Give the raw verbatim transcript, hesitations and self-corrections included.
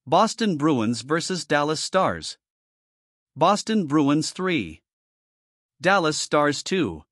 Boston Bruins versus Dallas Stars. Boston Bruins three. Dallas Stars two.